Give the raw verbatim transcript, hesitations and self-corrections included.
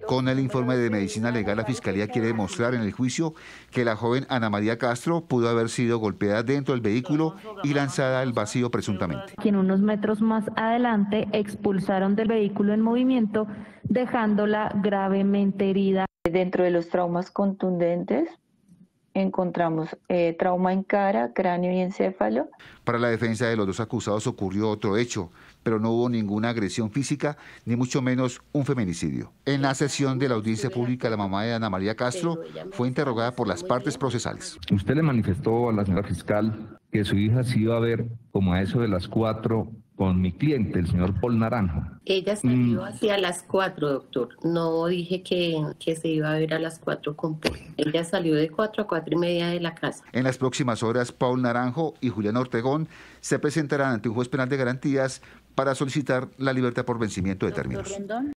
Con el informe de medicina legal, la Fiscalía quiere demostrar en el juicio que la joven Ana María Castro pudo haber sido golpeada dentro del vehículo y lanzada al vacío presuntamente. Que en unos metros más adelante expulsaron del vehículo en movimiento, dejándola gravemente herida. Dentro de los traumas contundentes encontramos eh, trauma en cara, cráneo y encéfalo. Para la defensa de los dos acusados ocurrió otro hecho, pero no hubo ninguna agresión física, ni mucho menos un feminicidio. En la sesión de la audiencia pública, la mamá de Ana María Castro fue interrogada por las partes procesales. Usted le manifestó a la señora fiscal que su hija se iba a ver como a eso de las cuatro con mi cliente, el señor Paul Naranjo. Ella salió Mm. hacia las cuatro, doctor. No dije que, que se iba a ver a las cuatro con Paul. Ella salió de cuatro a cuatro y media de la casa. En las próximas horas, Paul Naranjo y Julián Ortegón se presentarán ante un juez penal de garantías para solicitar la libertad por vencimiento de términos.